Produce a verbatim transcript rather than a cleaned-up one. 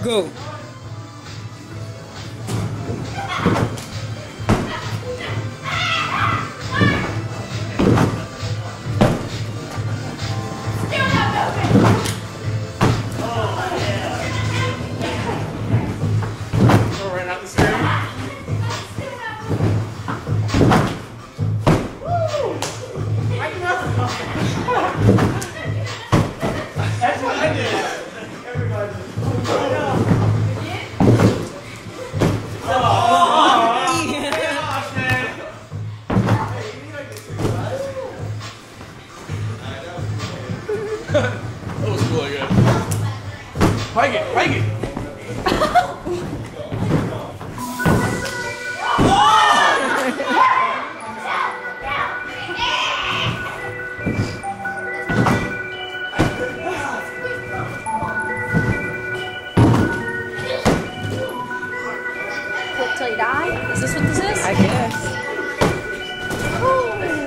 Go. That's what I did. Everybody. That was really good. Pike it, pike it. Till you die? Is this what this is? I guess. Ooh.